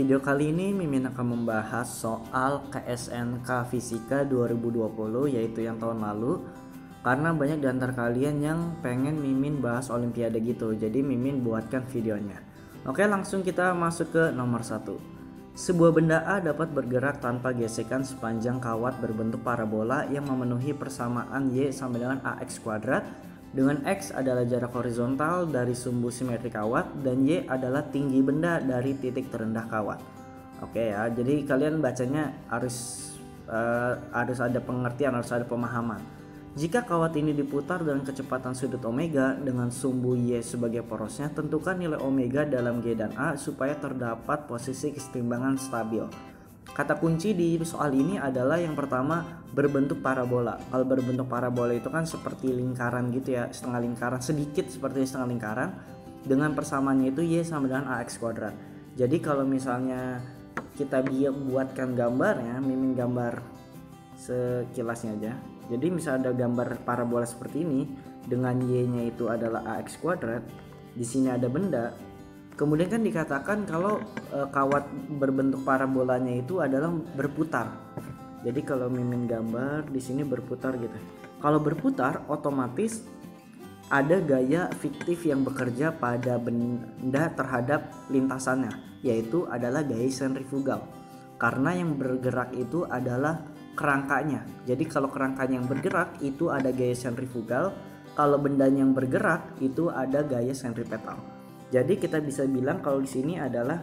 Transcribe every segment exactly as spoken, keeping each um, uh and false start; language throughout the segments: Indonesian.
video kali ini Mimin akan membahas soal K S N K Fisika dua ribu dua puluh, yaitu yang tahun lalu. Karena banyak di antara kalian yang pengen Mimin bahas olimpiade gitu, jadi Mimin buatkan videonya. Oke, langsung kita masuk ke nomor satu. Sebuah benda A dapat bergerak tanpa gesekan sepanjang kawat berbentuk parabola yang memenuhi persamaan Y sama dengan A X kuadrat, dengan X adalah jarak horizontal dari sumbu simetri kawat dan Y adalah tinggi benda dari titik terendah kawat. Oke ya, jadi kalian bacanya harus uh, harus ada pengertian, harus ada pemahaman. Jika kawat ini diputar dengan kecepatan sudut omega dengan sumbu Y sebagai porosnya, tentukan nilai omega dalam G dan A supaya terdapat posisi kesetimbangan stabil. Kata kunci di soal ini adalah yang pertama, berbentuk parabola. Kalau berbentuk parabola itu kan seperti lingkaran gitu ya, setengah lingkaran, sedikit seperti setengah lingkaran, dengan persamaannya itu Y sama dengan A X kuadrat. Jadi kalau misalnya kita buatkan gambarnya, Mimin gambar sekilasnya aja. Jadi misalnya ada gambar parabola seperti ini, dengan Y-nya itu adalah A X kuadrat, di sini ada benda. Kemudian kan dikatakan kalau e, kawat berbentuk parabolanya itu adalah berputar. Jadi kalau Mimin gambar di sini berputar gitu. Kalau berputar otomatis ada gaya fiktif yang bekerja pada benda terhadap lintasannya, yaitu adalah gaya sentrifugal. Karena yang bergerak itu adalah kerangkanya. Jadi kalau kerangkanya yang bergerak itu ada gaya sentrifugal, kalau bendanya yang bergerak itu ada gaya sentripetal. Jadi kita bisa bilang kalau di sini adalah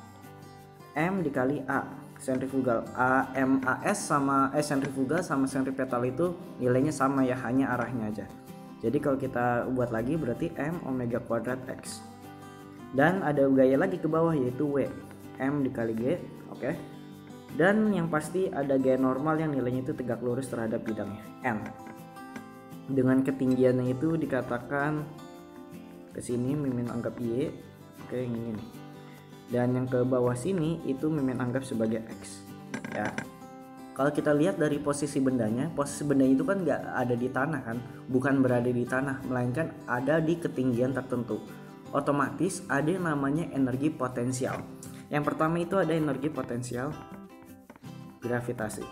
M dikali A sentrifugal. A M A S sama S sentrifugal sama sentripetal itu nilainya sama ya, hanya arahnya aja. Jadi kalau kita buat lagi berarti M omega kuadrat X. Dan ada gaya lagi ke bawah yaitu W, M dikali G, oke. Dan yang pasti ada gaya normal yang nilainya itu tegak lurus terhadap bidangnya, N. Dengan ketinggiannya itu dikatakan ke sini Mimin anggap Y, oke yang ini nih. Dan yang ke bawah sini itu Mimin anggap sebagai X. Ya. Kalau kita lihat dari posisi bendanya, posisi benda itu kan nggak ada di tanah kan, bukan berada di tanah, melainkan ada di ketinggian tertentu. Otomatis ada yang namanya energi potensial. Yang pertama itu ada energi potensial gravitasi.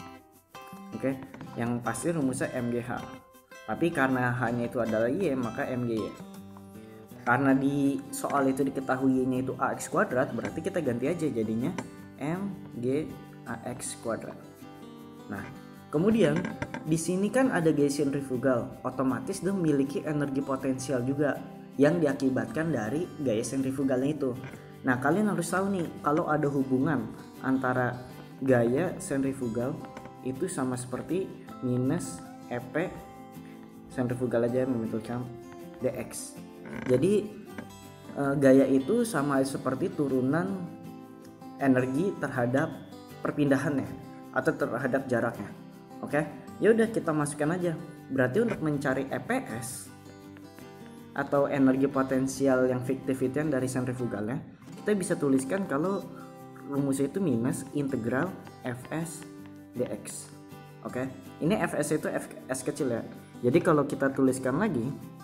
Oke, yang pasti rumusnya M G H. Tapi karena hanya itu adalah Y, maka M G Y. Karena di soal itu diketahui Y-nya itu A X kuadrat, berarti kita ganti aja jadinya M G A X kuadrat. Nah, kemudian di sini kan ada gaya sentrifugal, otomatis dia memiliki energi potensial juga yang diakibatkan dari gaya sentrifugalnya itu. Nah, kalian harus tahu nih kalau ada hubungan antara gaya sentrifugal itu sama seperti minus E P sentrifugal aja membentukkan dx. Jadi e, gaya itu sama seperti turunan energi terhadap perpindahannya atau terhadap jaraknya. Oke, ya udah kita masukkan aja. Berarti untuk mencari E P S atau energi potensial yang fiktif itu yang dari sentrifugalnya, kita bisa tuliskan kalau rumusnya itu minus integral Fs dx. Oke, ini Fs itu Fs kecil ya. Jadi kalau kita tuliskan lagi,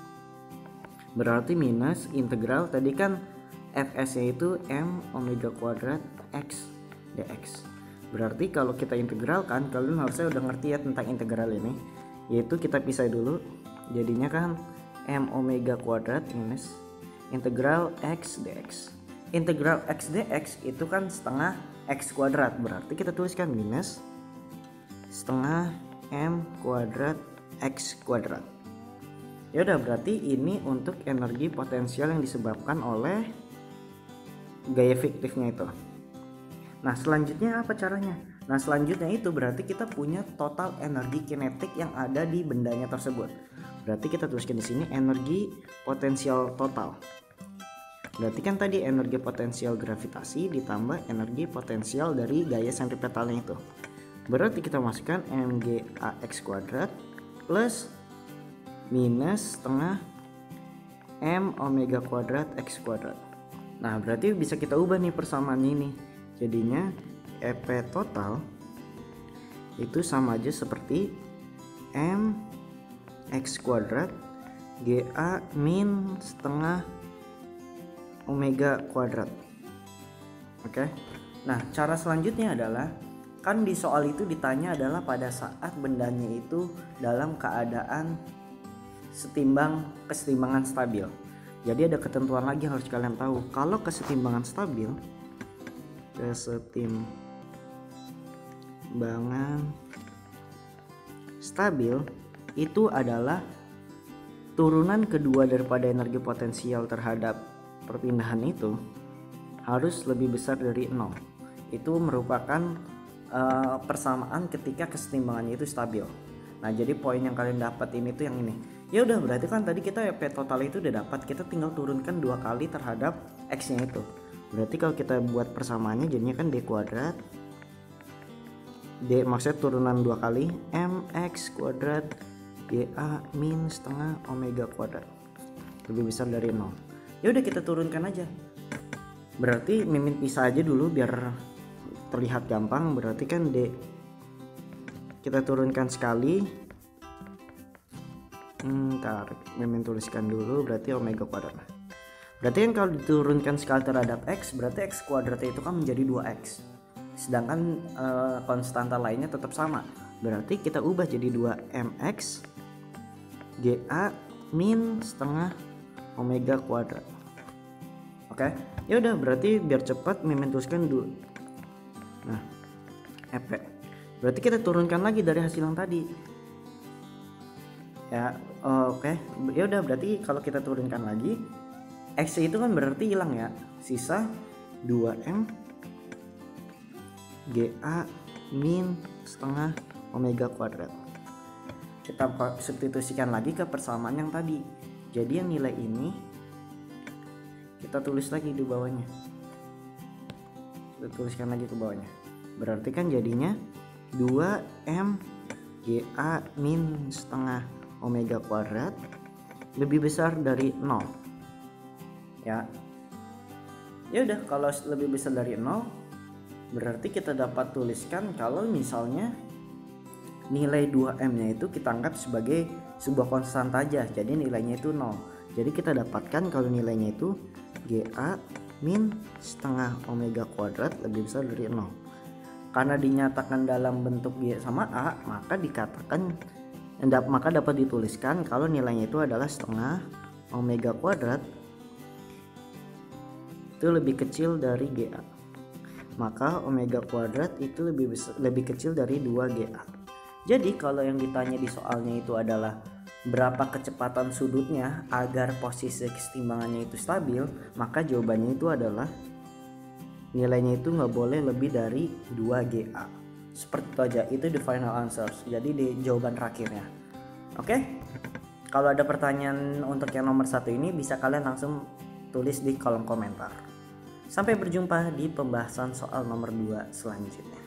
berarti minus integral tadi kan Fs-nya itu M omega kuadrat X dx. Berarti kalau kita integralkan, kalian harusnya udah ngerti ya tentang integral ini. Yaitu kita pisah dulu. Jadinya kan M omega kuadrat minus integral X dx. Integral X dx itu kan setengah X kuadrat. Berarti kita tuliskan minus setengah M kuadrat X kuadrat. Ya udah, berarti ini untuk energi potensial yang disebabkan oleh gaya fiktifnya itu. Nah, selanjutnya apa caranya? Nah, selanjutnya itu berarti kita punya total energi kinetik yang ada di bendanya tersebut. Berarti kita tuliskan di sini energi potensial total. Berarti kan tadi energi potensial gravitasi ditambah energi potensial dari gaya sentripetalnya itu. Berarti kita masukkan M G A X kuadrat plus minus setengah M omega kuadrat X kuadrat. Nah, berarti bisa kita ubah nih persamaan ini. Jadinya E P total itu sama aja seperti M X kuadrat G A min setengah omega kuadrat. Oke. Nah, cara selanjutnya adalah kan di soal itu ditanya adalah pada saat bendanya itu dalam keadaan setimbang kesetimbangan stabil. Jadi ada ketentuan lagi yang harus kalian tahu. Kalau kesetimbangan stabil, kesetimbangan stabil itu adalah turunan kedua daripada energi potensial terhadap perpindahan itu harus lebih besar dari nol. Itu merupakan uh, persamaan ketika kesetimbangannya itu stabil. Nah, jadi poin yang kalian dapat ini tuh yang ini. Ya udah, berarti kan tadi kita P total itu udah dapat, kita tinggal turunkan dua kali terhadap X-nya itu. Berarti kalau kita buat persamaannya jadinya kan D kuadrat. D maksudnya turunan dua kali mx kuadrat G A min setengah omega kuadrat lebih besar dari nol. Ya udah, kita turunkan aja. Berarti mimin pisah aja dulu biar terlihat gampang. Berarti kan D kita turunkan sekali. Ntar mimin tuliskan dulu, berarti omega kuadrat. Berarti kan kalau diturunkan sekali terhadap X, berarti X kuadratnya itu kan menjadi dua X. Sedangkan uh, konstanta lainnya tetap sama. Berarti kita ubah jadi dua mx G A min setengah omega kuadrat. Oke, ya udah, berarti biar cepat mimin tuliskan dulu. Nah, E P. Berarti kita turunkan lagi dari hasil yang tadi. Ya, oke. Ya udah, berarti kalau kita turunkan lagi, X itu kan berarti hilang ya. Sisa dua m G A min setengah omega kuadrat. Kita substitusikan lagi ke persamaan yang tadi. Jadi yang nilai ini kita tulis lagi di bawahnya. Kita tuliskan lagi ke bawahnya. Berarti kan jadinya dua m G A min setengah omega kuadrat lebih besar dari nol. Ya. Ya udah, kalau lebih besar dari nol berarti kita dapat tuliskan kalau misalnya nilai dua m nya itu kita anggap sebagai sebuah konstanta aja, jadi nilainya itu nol. Jadi kita dapatkan kalau nilainya itu G A min setengah omega kuadrat lebih besar dari nol. Karena dinyatakan dalam bentuk G sama A, maka dikatakan maka dapat dituliskan kalau nilainya itu adalah setengah omega kuadrat itu lebih kecil dari G A. Maka omega kuadrat itu lebih besar, lebih kecil dari dua G A. Jadi kalau yang ditanya di soalnya itu adalah berapa kecepatan sudutnya agar posisi kesetimbangannya itu stabil, maka jawabannya itu adalah nilainya itu nggak boleh lebih dari dua G A. Seperti itu aja, itu the final answers. Jadi di jawaban terakhirnya. Oke, kalau ada pertanyaan untuk yang nomor satu ini bisa kalian langsung tulis di kolom komentar. Sampai berjumpa di pembahasan soal nomor dua selanjutnya.